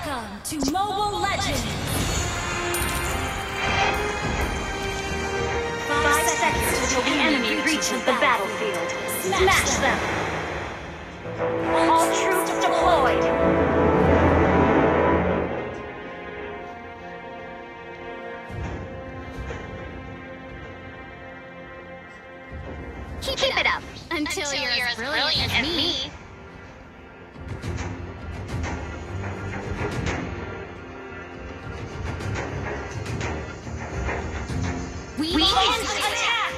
Welcome to Mobile Legends! 5 seconds until the enemy reaches the battlefield. Smash them! All troops deployed! Keep it up until you're as brilliant as me. We can attack!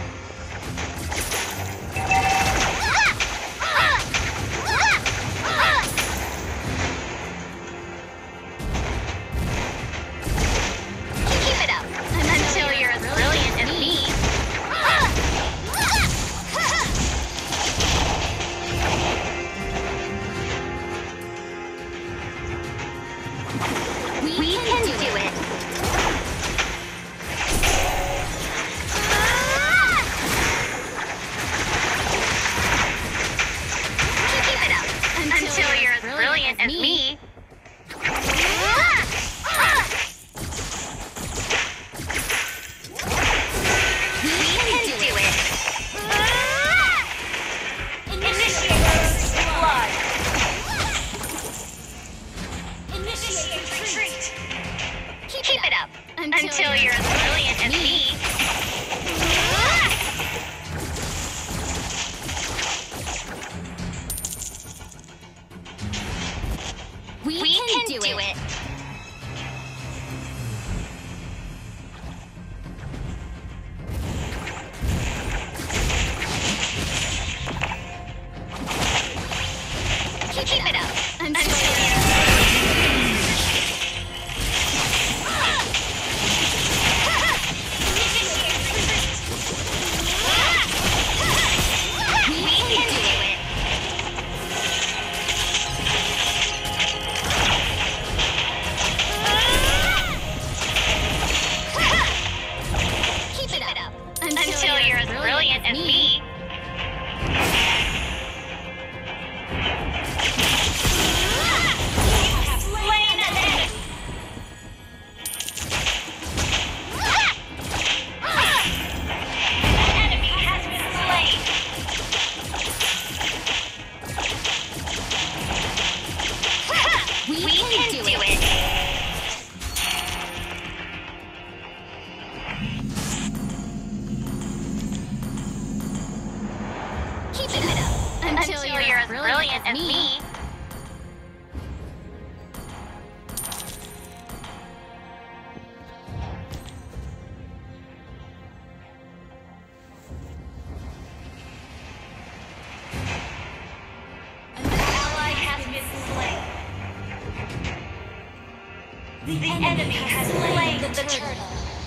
Keep it up until you're as brilliant as me. We can do it. Until you're as brilliant as me. We can do it. Initiate blood. Initiate retreat. Keep it up until you're as brilliant as me. We can do it. Keep it up until you're as brilliant as me. You have slain an enemy. An enemy has been slain. We can do it. Keep it up until you're as brilliant as me. An ally has been slain. The enemy has slain the turtle.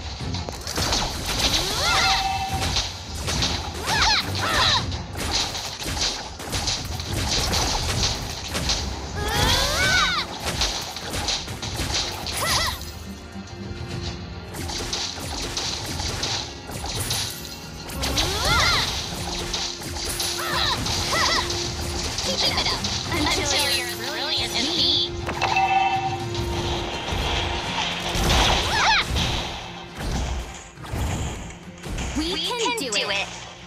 Keep it up until you're as brilliant as me. We can do it.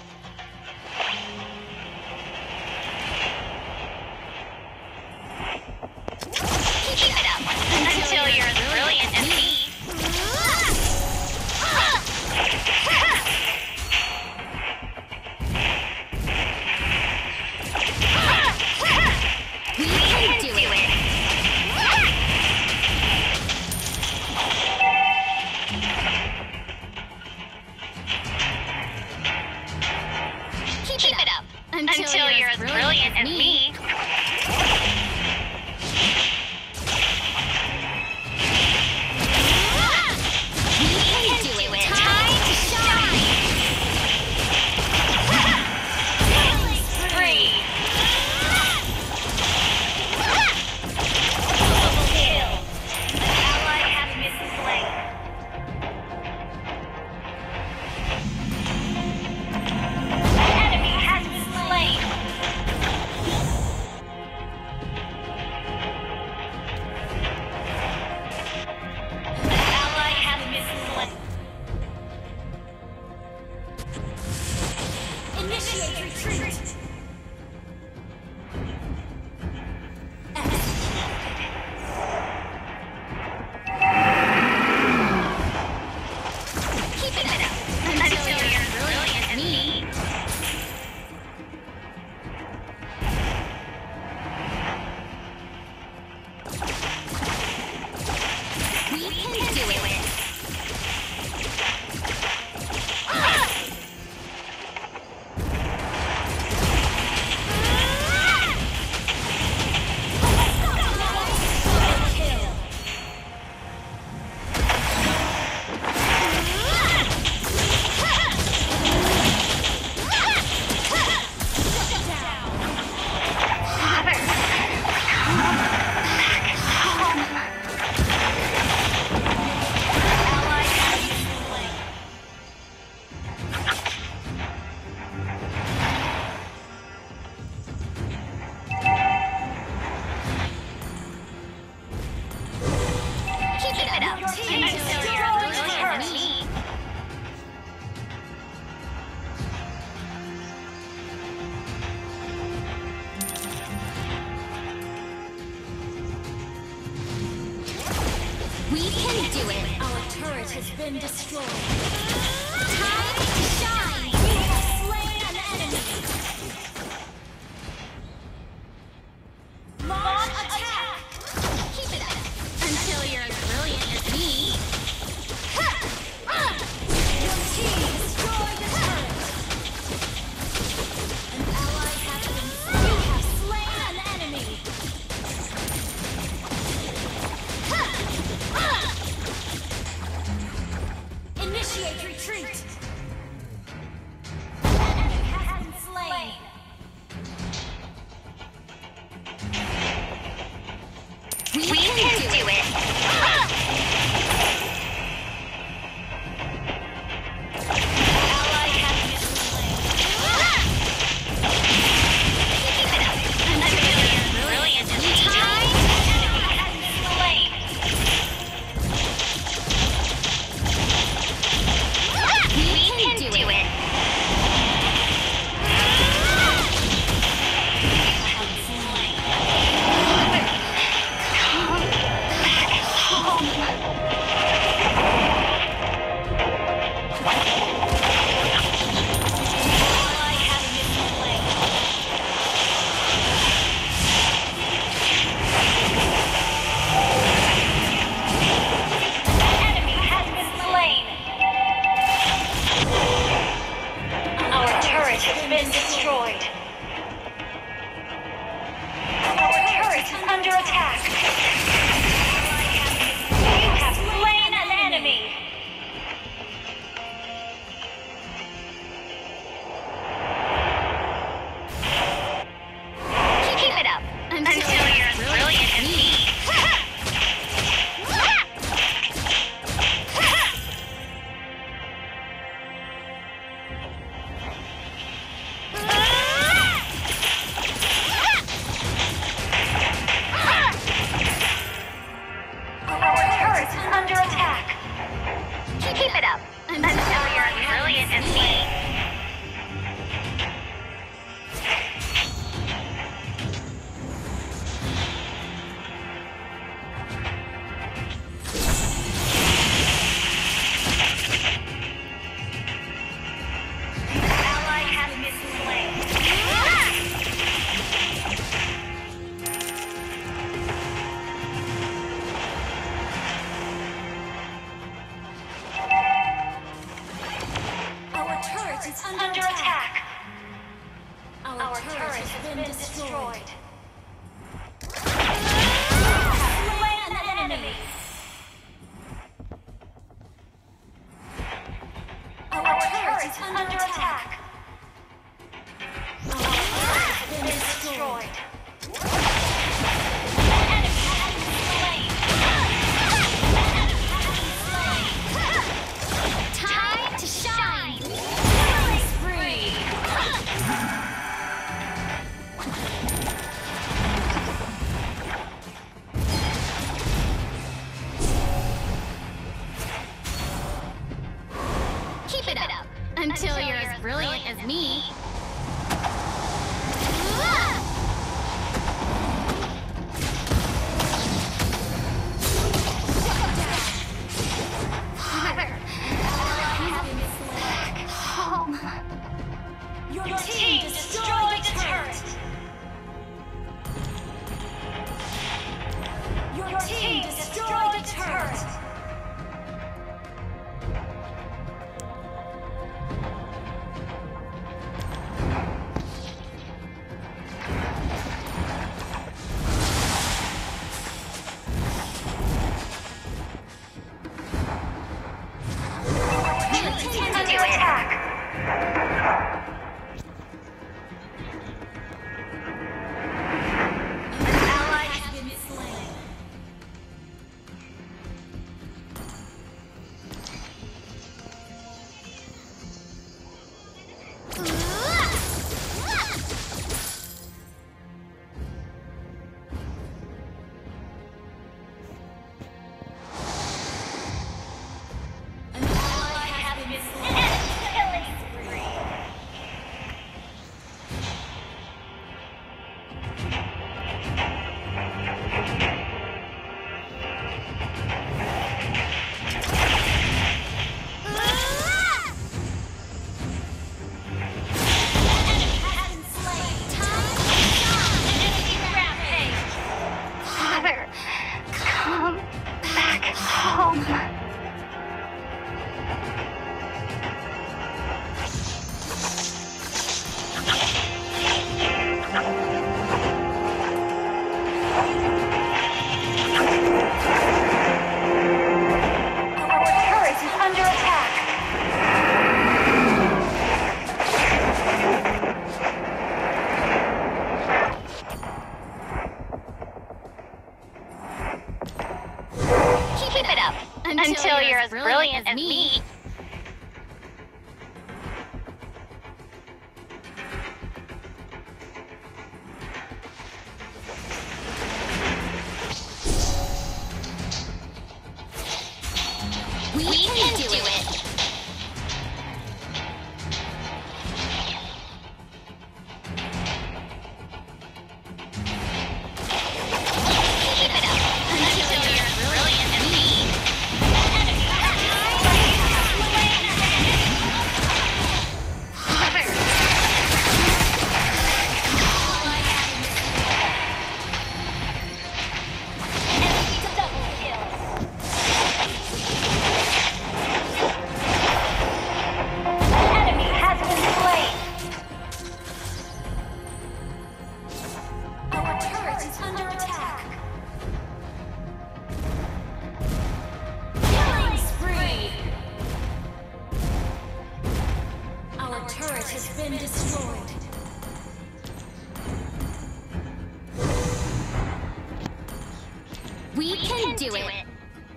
Keep it up until you're as brilliant as me. We can do it. Keep it up until you're as brilliant as me. We can do it. Time to shine. Killing spree. Double kill. An ally has been slain. An enemy has been slain. retreat. Keep it up until you're as brilliant as me. We can do it. We can do it. Our turret has been destroyed. Time to shine. We have slain an enemy. Launch attack. Keep it up until you're as brilliant as me. Your team destroyed the turret. An ally has been slain. You have slain an enemy. Initiate retreat. An enemy has been slain. We can do it. Ally has been slain. Keep it up until you're as brilliant as me. Time we can do it. Has been destroyed. Our turret is under attack. You have slain an enemy. Keep it up until you're as brilliant as me. Keep it up until you're as brilliant as me. Ally has been slain. Our turret is Under attack. Our turret has been destroyed. Slain an enemy. Our turret is under attack. Our turret has been destroyed. An enemy has been slain. Time to shine. Killing spree. Keep it up until you're as brilliant as me. Your team destroyed the turret. Your team destroyed the turret. Under attack. Until you're as brilliant as me. We can do it. Has been destroyed. We can do it.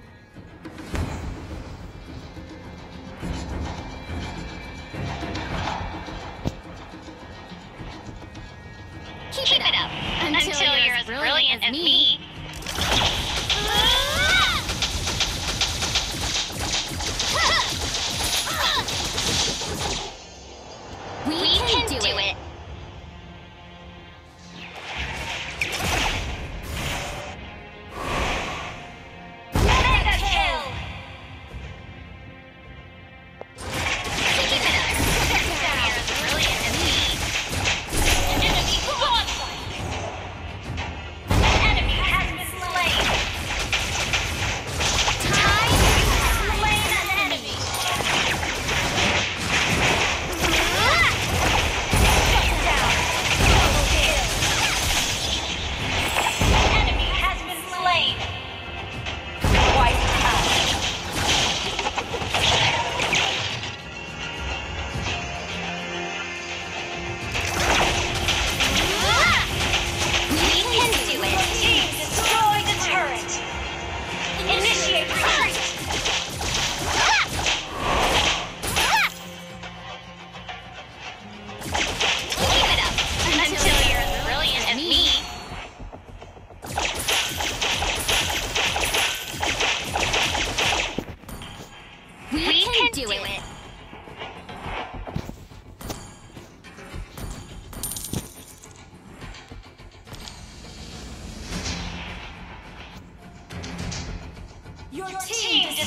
Keep it up until you're as brilliant as me. We can do it. Mega kill. Keep it up. You're as brilliant as me. Enemy godlike. Enemy has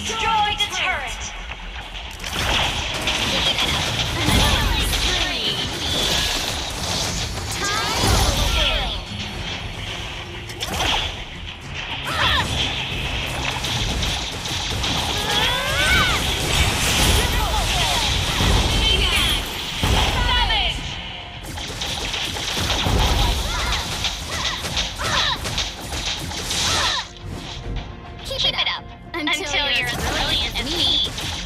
destroyed a turret. Until you're as brilliant as me.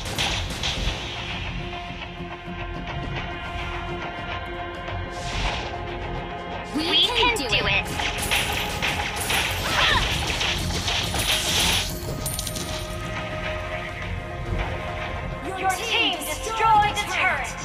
We can do it. Your team destroyed a turret.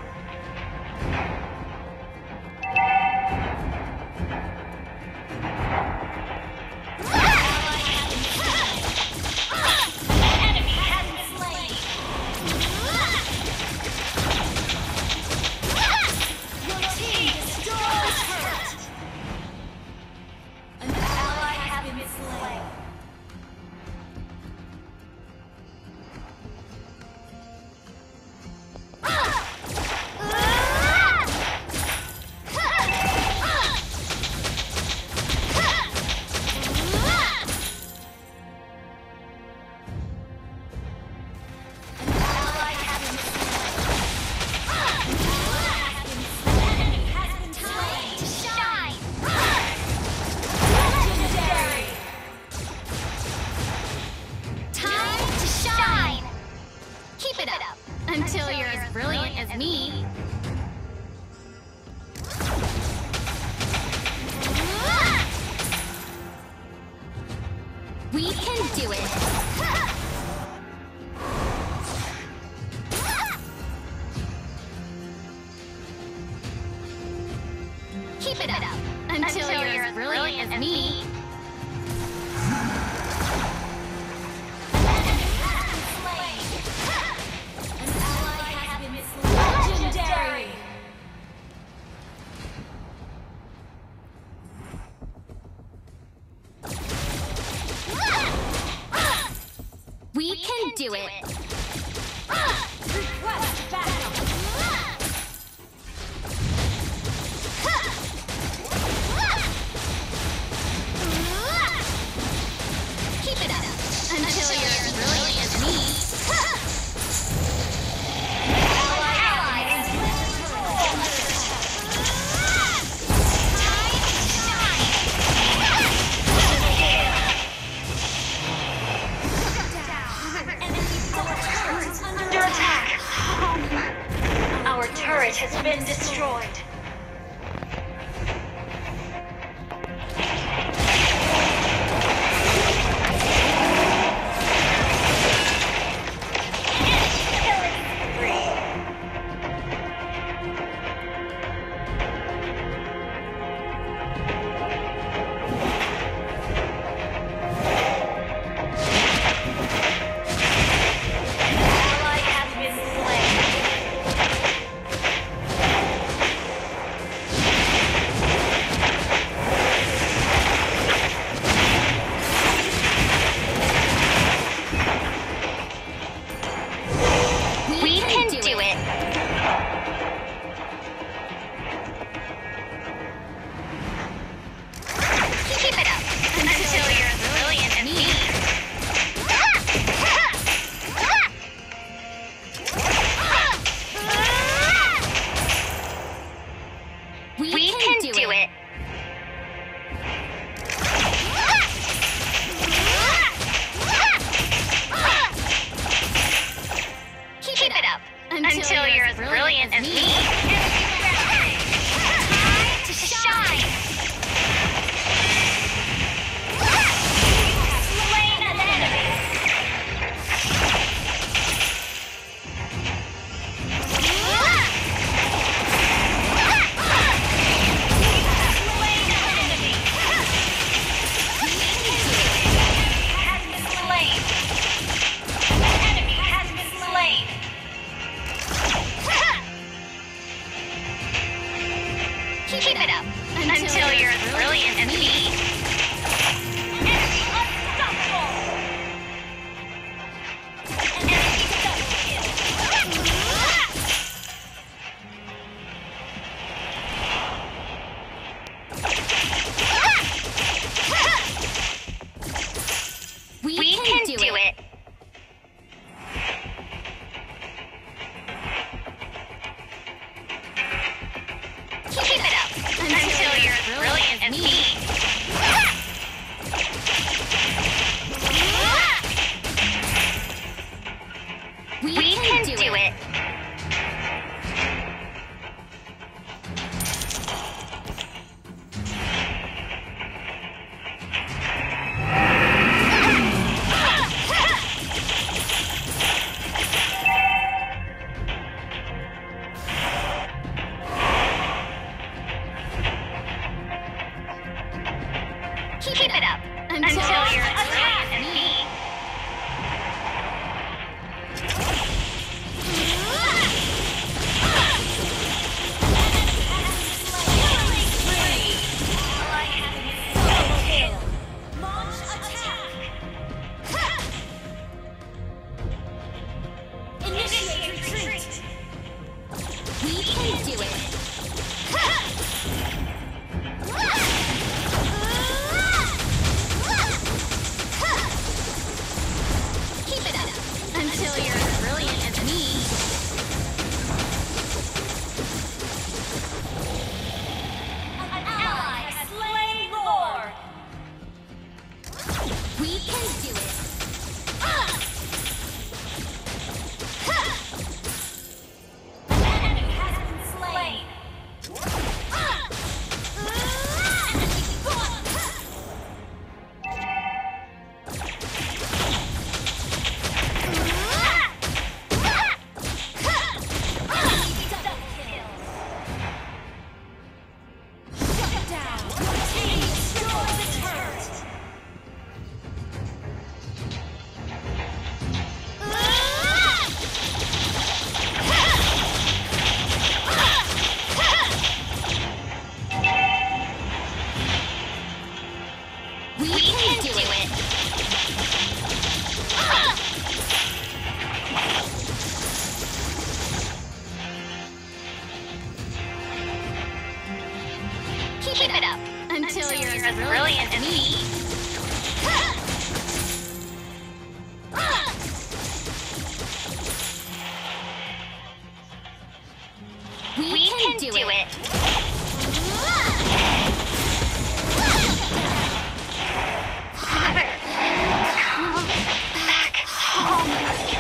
Until you're as brilliant as me. We can do it. Keep it up. Until you're as brilliant as me. Legendary! We can do it. Request backup! Keep it up. Until you're as brilliant as me. Under attack! Our turret has been destroyed. Until you're as brilliant as me. To shine! Slain an enemy! Slain an enemy! Has been slain! An enemy has been slain! Keep it up until you're as brilliant as me. Enemy unstoppable! as me. We can do it. Keep it up until you're as brilliant as me. We can do it. Keep it up until you're as brilliant as me. An ally has slain Lord. We can do it. An enemy has been slain. Shut down. Your team destroyed the turret. We can do it. Keep it up until you're as brilliant as me. We can do it. Father, come back home.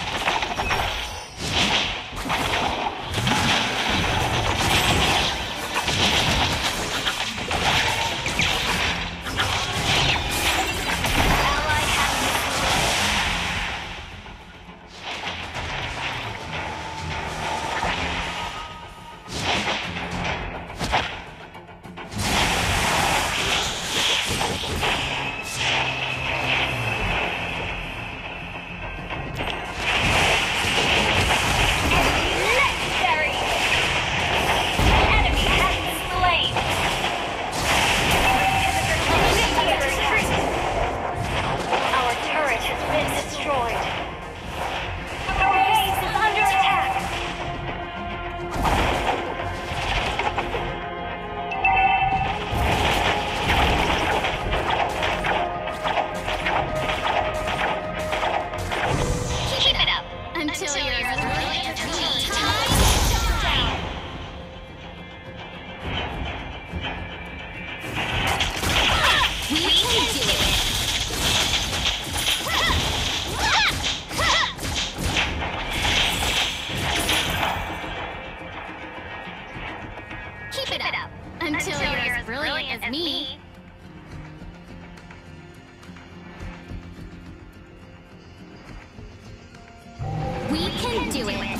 Legendary. An enemy has been slain. Retreat. Our turret has been destroyed. Our base is under attack. Keep it up until you're as brilliant as me. Shut down. We can do it. Keep it up until you're as brilliant as me. We can do it.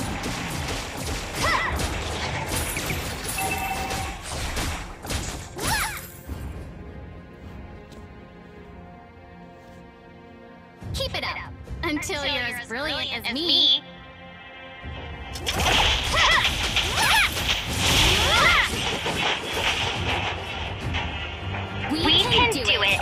Keep it up until you're as brilliant as me. We can do it.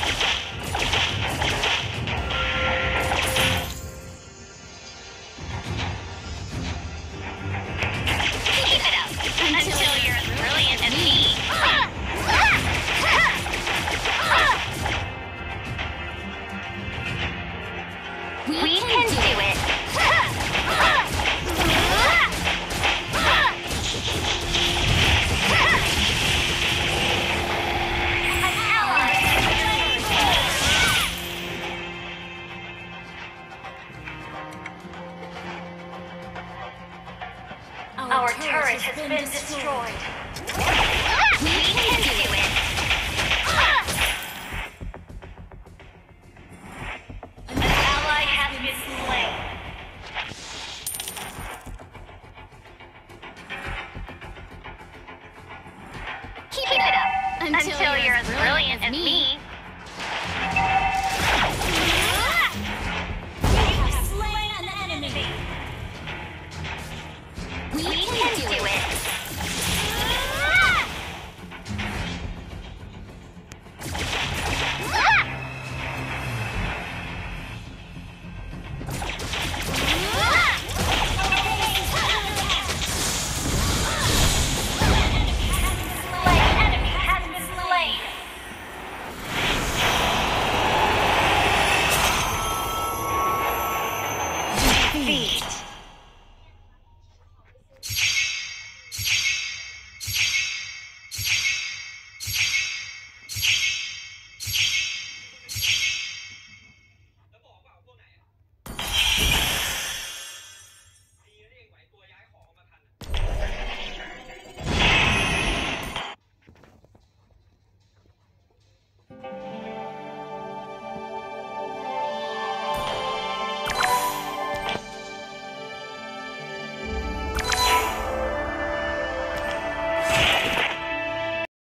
Keep it up until you're as brilliant as me. We can do it. Our turret has been destroyed. We can do it. An ally has been slain. Keep it up until you're as brilliant as me.